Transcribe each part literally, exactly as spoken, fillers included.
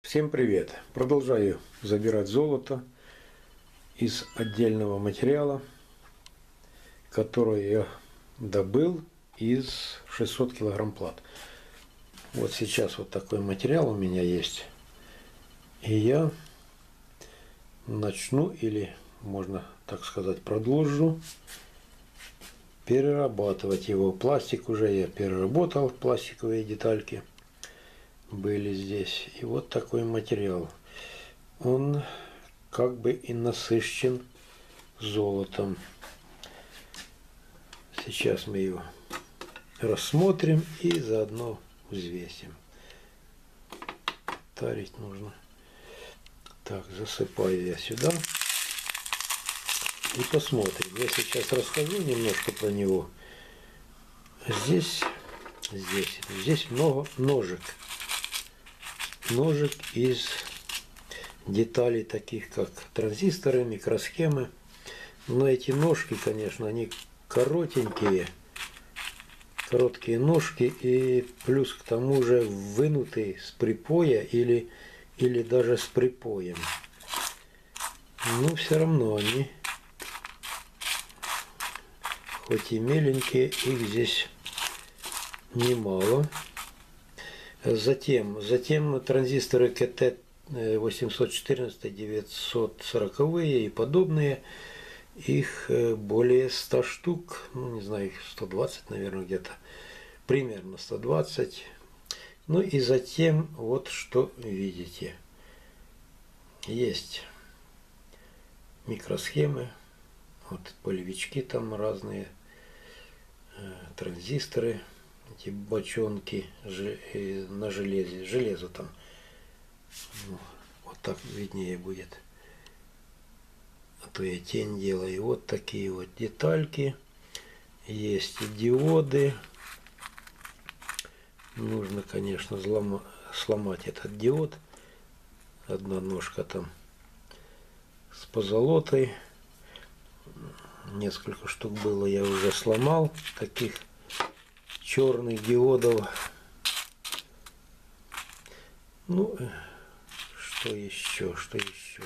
Всем привет! Продолжаю забирать золото из отдельного материала, который я добыл из шестисот килограмм плат. Вот сейчас вот такой материал у меня есть. И я начну, или можно так сказать, продолжу перерабатывать его. Пластик уже я переработал, пластиковые детальки были здесь. И вот такой материал. Он как бы и насыщен золотом. Сейчас мы его рассмотрим и заодно взвесим. Тарить нужно. Так, засыпаю я сюда. И посмотрим. Я сейчас расскажу немножко про него. Здесь, здесь, здесь много ножек. Ножек из деталей, таких как транзисторы, микросхемы. Но эти ножки, конечно, они коротенькие. Короткие ножки и плюс к тому же вынутые с припоя или, или даже с припоем. Но все равно они, хоть и меленькие, их здесь немало. Затем, затем транзисторы ка тэ восемьсот четырнадцать, девятьсот сорок и подобные. Их более ста штук, ну не знаю, их сто двадцать, наверное, где-то. Примерно сто двадцать. Ну и затем, вот что видите. Есть микросхемы, вот полевички там разные, транзисторы. Эти бочонки на железе, железо там, ну, вот так виднее будет, а то я тень делаю. Вот такие вот детальки, есть и диоды. Нужно, конечно, взлома, сломать этот диод. Одна ножка там с позолотой, несколько штук было, я уже сломал таких черных диодов. Ну, что еще, что еще?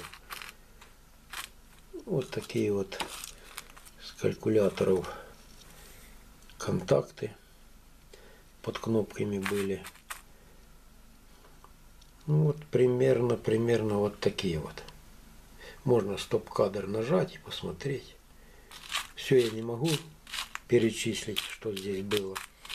Вот такие вот с калькуляторов контакты под кнопками были. Ну вот примерно, примерно вот такие вот. Можно стоп-кадр нажать и посмотреть. Все я не могу перечислить, что здесь было,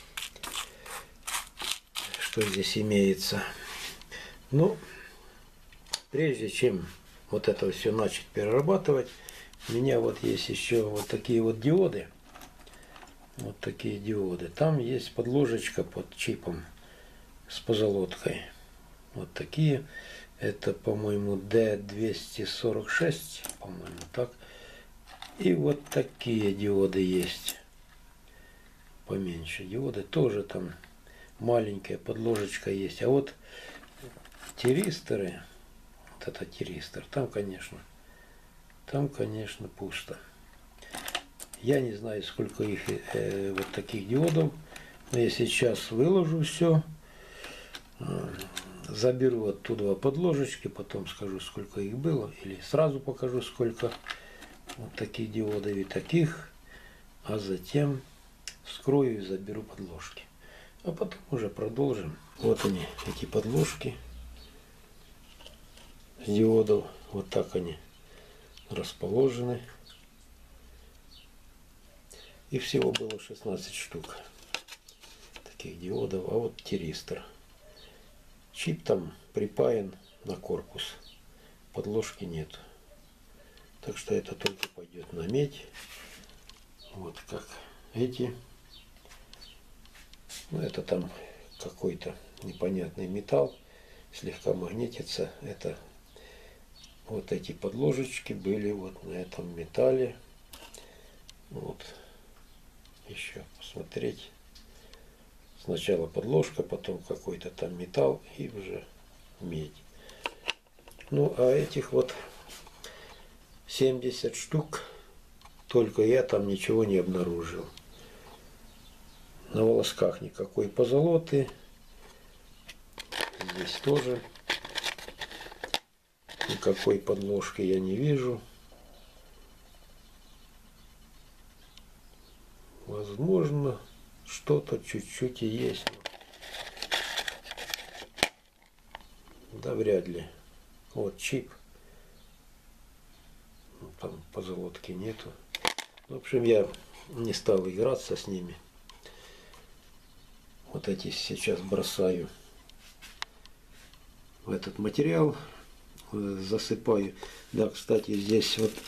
что здесь имеется. Но прежде чем вот это все начать перерабатывать, у меня вот есть еще вот такие вот диоды. Вот такие диоды. Там есть подложечка под чипом с позолоткой. Вот такие. Это, по-моему, дэ двести сорок шесть, по-моему, так. И вот такие диоды есть. Поменьше диоды. Тоже там маленькая подложечка есть. А вот тиристоры, вот это тиристор, там, конечно, там, конечно, пусто. Я не знаю, сколько их э, вот таких диодов. Но я сейчас выложу все, э, заберу оттуда подложечки, потом скажу, сколько их было, или сразу покажу, сколько вот таких диодов и таких, а затем вскрою и заберу подложки. А потом уже продолжим. Вот они, эти подложки диодов. Вот так они расположены. И всего было шестнадцать штук таких диодов. А вот тиристор. Чип там припаян на корпус. Подложки нет. Так что это только пойдет на медь. Вот как эти. Ну, это там какой-то непонятный металл. Слегка магнитится. Это вот эти подложечки были вот на этом металле. Вот. Еще посмотреть. Сначала подложка, потом какой-то там металл и уже медь. Ну, а этих вот семьдесят штук, только я там ничего не обнаружил. На волосках никакой позолоты. Здесь тоже Никакой подложки я не вижу. Возможно, что-то чуть-чуть и есть. Да вряд ли. Вот чип. Там позолотки нету. В общем, я не стал играться с ними. Вот эти сейчас бросаю в этот материал. Засыпаю. Да, кстати, здесь вот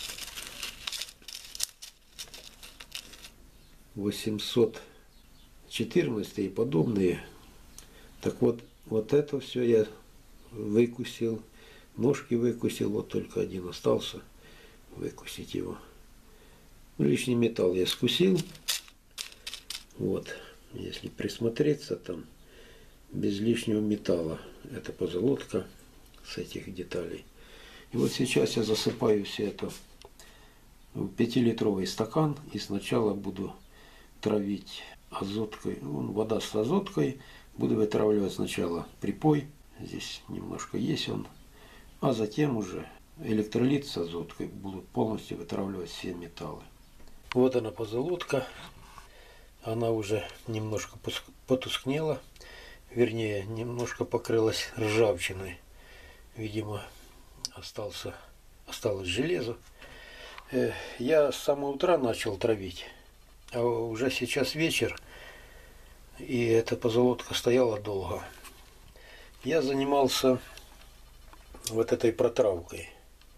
восемьсот четырнадцать и подобные. Так вот, вот это все я выкусил. Ножки выкусил. Вот только один остался. Выкусить его. Лишний металл я скусил. Вот. Если присмотреться, там без лишнего металла. Это позолотка с этих деталей. И вот сейчас я засыпаю все это в пятилитровый стакан. И сначала буду травить азоткой. Ну, вода с азоткой. Буду вытравливать сначала припой. Здесь немножко есть он. А затем уже электролит с азоткой. Буду полностью вытравливать все металлы. Вот она позолотка. Она уже немножко потускнела. Вернее, немножко покрылась ржавчиной. Видимо, остался, осталось железо. Я с самого утра начал травить. А уже сейчас вечер. И эта позолотка стояла долго. Я занимался вот этой протравкой.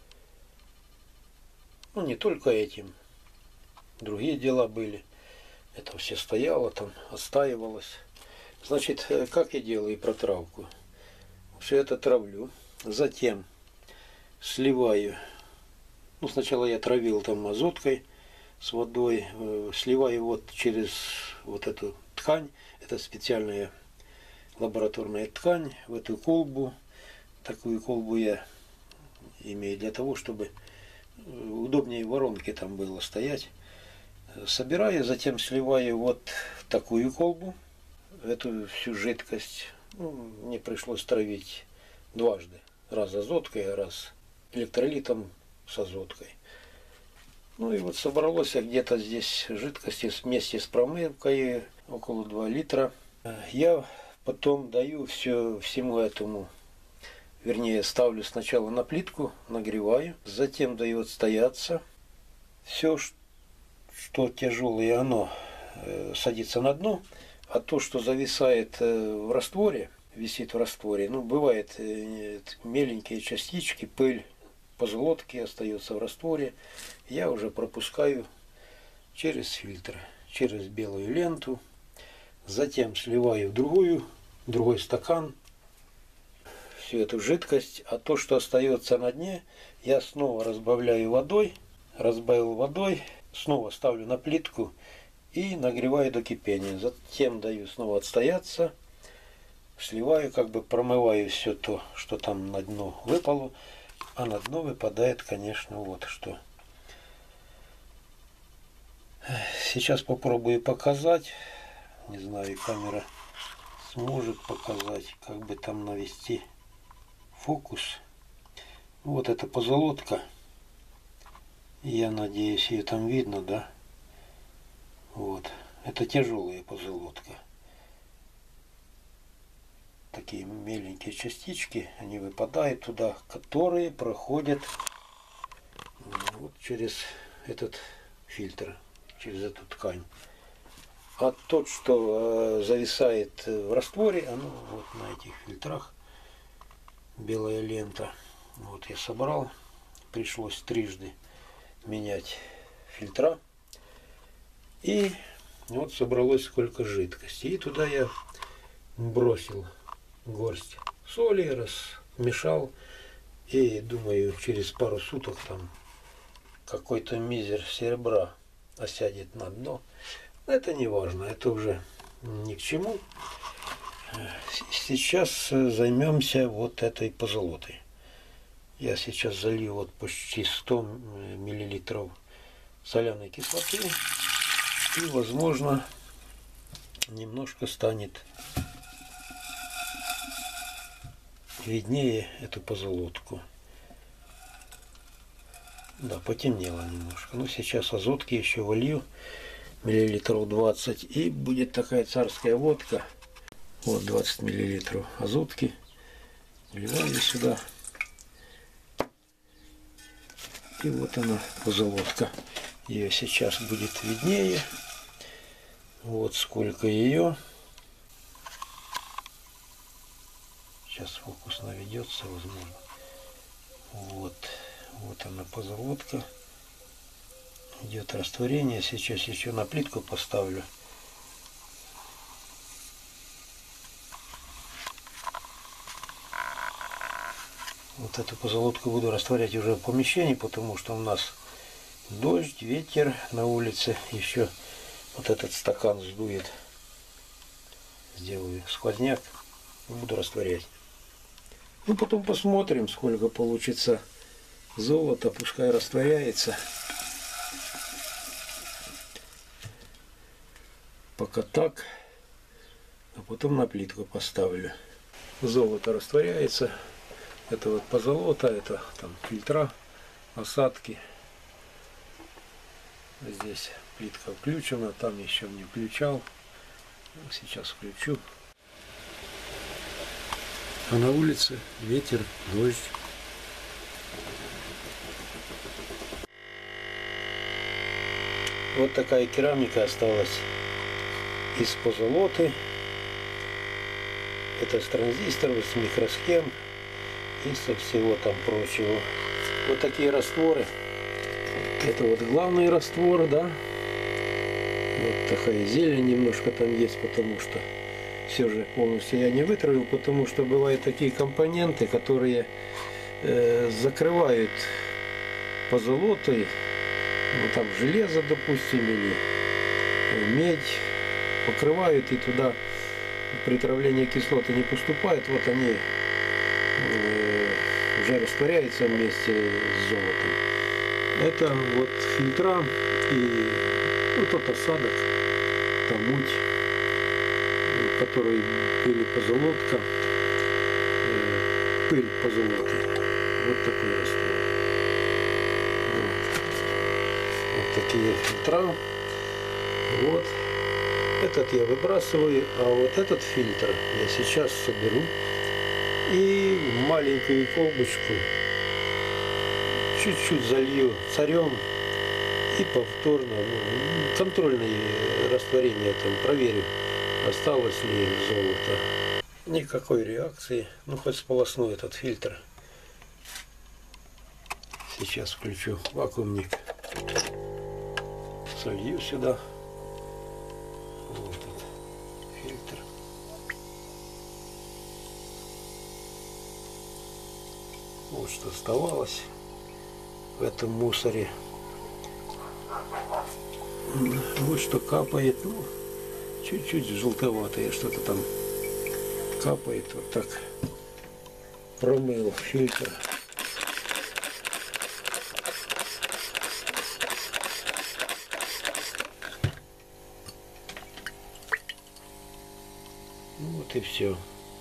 Ну, не только этим. Другие дела были. Это все стояло там, отстаивалось. Значит, как я делаю протравку? Все это травлю. Затем сливаю. Ну, сначала я травил там азоткой с водой. Сливаю вот через вот эту ткань. Это специальная лабораторная ткань. В эту колбу. Такую колбу я имею для того, чтобы удобнее воронки там было стоять. Собираю, затем сливаю вот в такую колбу. Эту всю жидкость. Ну, мне пришлось травить дважды. Раз азоткой, раз электролитом с азоткой. Ну и вот собралось где-то здесь жидкости вместе с промывкой около два литра. Я потом даю все всему этому, вернее, ставлю сначала на плитку, нагреваю, затем даю отстояться. Все, что тяжелое, оно садится на дно, а то, что зависает в растворе, висит в растворе, ну, бывает меленькие частички, пыль, позолотки остается в растворе, я уже пропускаю через фильтр, через белую ленту, затем сливаю в другую, в другой стакан всю эту жидкость, а то, что остается на дне, я снова разбавляю водой, разбавил водой, снова ставлю на плитку и нагреваю до кипения. Затем даю снова отстояться, сливаю, как бы промываю все то, что там на дно выпало, а на дно выпадает, конечно, вот что. Сейчас попробую показать. Не знаю, камера сможет показать, как бы там навести фокус. Вот эта позолотка. Я надеюсь, ее там видно, да? Вот. Это тяжелая позолотка. Такие меленькие частички, они выпадают туда, которые проходят вот через этот фильтр, через эту ткань. А тот, что э, зависает в растворе, оно вот на этих фильтрах, белая лента. Вот я собрал, пришлось трижды менять фильтра. И вот собралось сколько жидкости. И туда я бросил горсть соли, размешал. И думаю, через пару суток там какой-то мизер серебра осядет на дно. Это не важно, это уже ни к чему. Сейчас займемся вот этой позолотой. Я сейчас залью вот почти сто миллилитров соляной кислоты. И, возможно, немножко станет виднее эту позолотку. Да, потемнело немножко. Ну, сейчас азотки еще волью. Миллилитров двадцать. И будет такая царская водка. Вот двадцать миллилитров азотки. Вливаю сюда. И вот она, позолотка. Ее сейчас будет виднее. Вот сколько ее. Сейчас фокус наведется, возможно. Вот. Вот она, позолотка. Идет растворение. Сейчас еще на плитку поставлю. Вот эту позолотку буду растворять уже в помещении, потому что у нас дождь, ветер на улице. Еще вот этот стакан сдует. Сделаю сквозняк и буду растворять. Ну, потом посмотрим, сколько получится золота. Пускай растворяется. Пока так. А потом на плитку поставлю. Золото растворяется. Это вот позолота, это там фильтра, осадки. Здесь плитка включена, там еще не включал. Сейчас включу. А на улице ветер, дождь. Вот такая керамика осталась из позолоты. Это с транзисторов, с микросхем и со всего там прочего. Вот такие растворы. Это вот главный раствор, да. Вот такая зелень немножко там есть, потому что все же полностью я не вытравил, потому что бывают такие компоненты, которые э, закрывают позолотой, ну там железо, допустим, или медь, покрывают, и туда при травлении кислоты не поступает. Вот они э, уже растворяются вместе с золотом. Это вот фильтра и вот тот осадок, там муть, который пыль позолотка, э, пыль позолоты. Вот такой раствор. Вот. Вот такие фильтра. Вот. Этот я выбрасываю, а вот этот фильтр я сейчас соберу и в маленькую колбочку чуть-чуть залью царем и повторно, ну, контрольное растворение там проверю, осталось ли золото. Никакой реакции, ну хоть сполосну этот фильтр. Сейчас включу вакуумник, солью сюда. Вот этот фильтр. Вот что оставалось в этом мусоре. Вот что капает, ну, чуть-чуть желтоватое что-то там капает. Вот так промыл фильтр. Вот и все.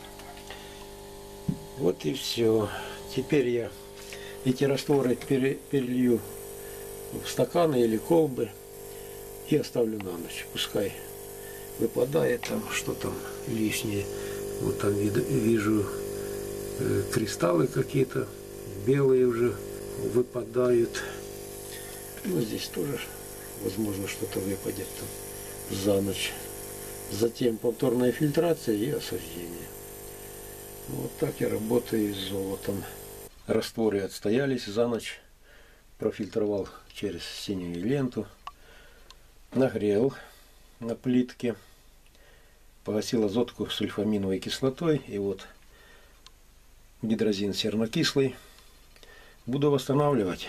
Вот и все. Теперь я эти растворы перелью в стаканы или колбы и оставлю на ночь. Пускай выпадает там, что там лишнее. Вот там вижу э, кристаллы какие-то белые уже выпадают. Ну, здесь тоже возможно что-то выпадет там за ночь. Затем повторная фильтрация и осаждение. Вот так я работаю с золотом. Растворы отстоялись за ночь. Профильтровал через синюю ленту. Нагрел на плитке. Погасил азотку сульфаминовой кислотой. И вот гидрозин сернокислый. Буду восстанавливать.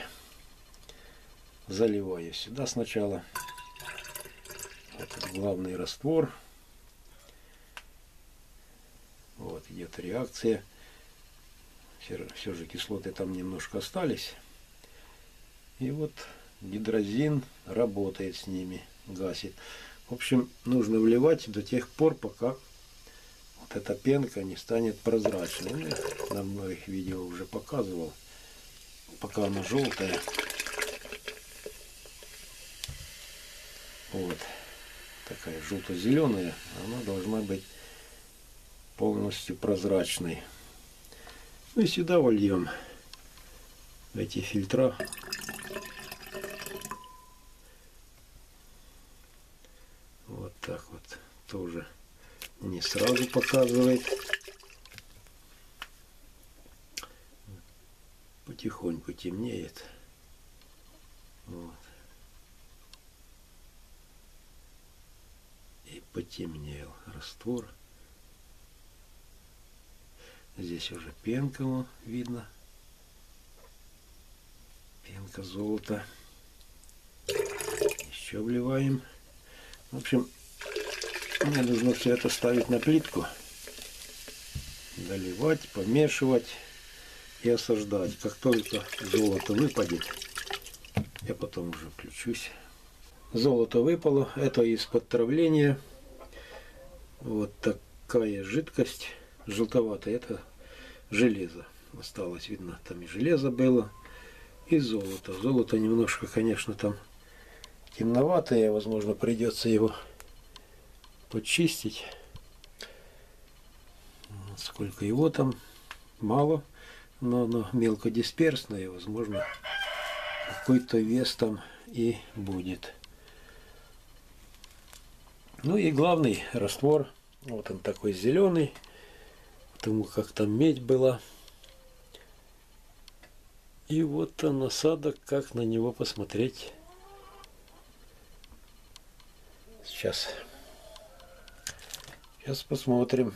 Заливаю сюда сначала. Вот главный раствор. Вот идет реакция. Все, все же кислоты там немножко остались. И вот гидрозин работает с ними, гасит. В общем, нужно вливать до тех пор, пока вот эта пенка не станет прозрачной. Я на многих видео уже показывал. Пока она желтая. Вот такая желто-зеленая, она должна быть полностью прозрачной. Ну и сюда вольем эти фильтра. Вот так вот тоже не сразу показывает. Потихоньку темнеет. Вот. И потемнел раствор. Здесь уже пенка, вон, видно. Пенка золота. Еще вливаем. В общем, мне нужно все это ставить на плитку. Доливать, помешивать и осаждать. Как только золото выпадет, я потом уже включусь. Золото выпало. Это из-под травления. Вот такая жидкость. Желтоватая. Это железо. Осталось, видно, там и железо было, и золото. Золото немножко, конечно, там темноватое. Возможно, придется его почистить. Сколько его там? Мало. Но оно мелкодисперсное. Возможно, какой-то вес там и будет. Ну и главный раствор. Вот он такой зеленый. Потому как там медь была. И вот он осадок, как на него посмотреть. Сейчас. Сейчас посмотрим.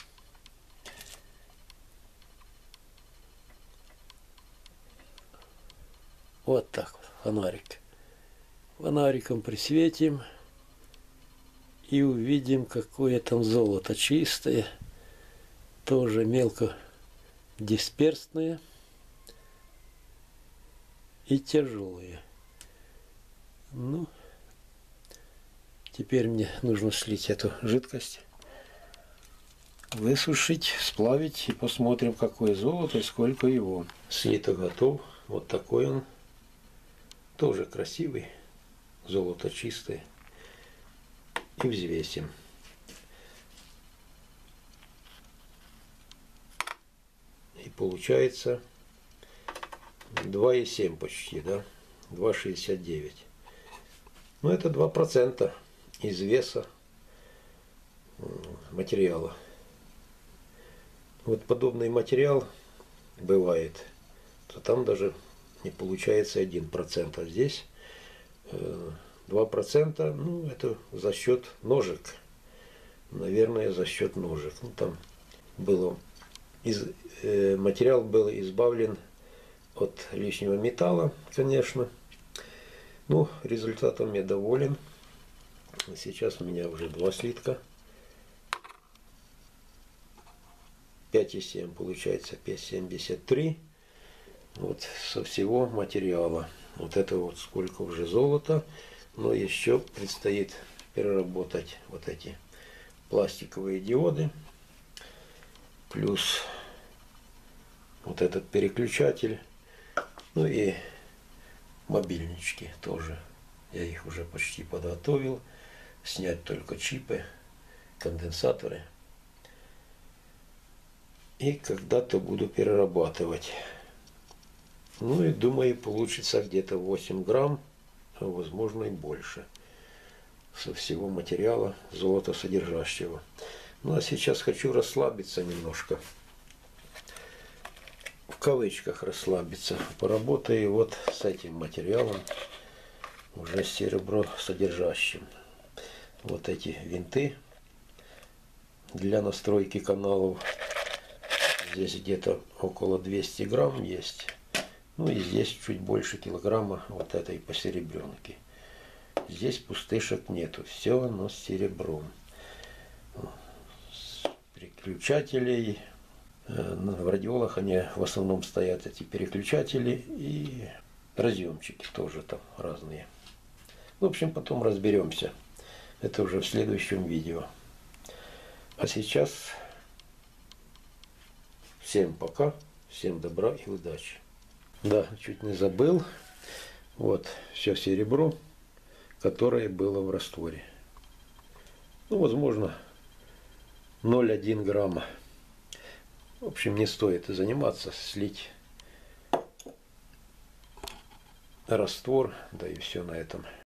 Вот так вот, фонарик. Фонариком присветим. И увидим, какое там золото чистое. Тоже мелко дисперсное. И тяжелые. Ну, теперь мне нужно слить эту жидкость, высушить, сплавить и посмотрим, какое золото и сколько его. Слиток готов. Вот такой он. Тоже красивый. Золото чистое. И взвесим. И получается два и семь почти, да? два шестьдесят девять. Ну, это два процента из веса материала. Вот подобный материал бывает, то там даже не получается один процент. А здесь два процента, ну, это за счет ножек. Наверное, за счет ножек. Ну, там было, из, э, материал был избавлен от лишнего металла, конечно. Ну, результатом я доволен. Сейчас у меня уже два слитка. пять и семь получается, пять семьдесят три. Вот со всего материала. Вот это вот сколько уже золота. Но еще предстоит переработать вот эти пластиковые диоды. Плюс вот этот переключатель. Ну и мобильнички тоже. Я их уже почти подготовил. Снять только чипы, конденсаторы. И когда-то буду перерабатывать. Ну и думаю, получится где-то восемь грамм, а возможно и больше. Со всего материала золотосодержащего. Ну а сейчас хочу расслабиться немножко. В кавычках расслабиться. Поработаю вот с этим материалом, уже серебросодержащим. Вот эти винты для настройки каналов. Здесь где-то около двухсот грамм есть. Ну и здесь чуть больше килограмма вот этой посеребренки. Здесь пустышек нету. Все оно с серебром. С переключателей. В радиолах они в основном стоят, эти переключатели, и разъемчики тоже там разные. В общем, потом разберемся. Это уже в следующем видео. А сейчас всем пока, всем добра и удачи. Да, чуть не забыл. Вот, все серебро. которое было в растворе. Ну, возможно, ноль целых одна десятая грамма. В общем, не стоит заниматься, слить раствор, да и все на этом.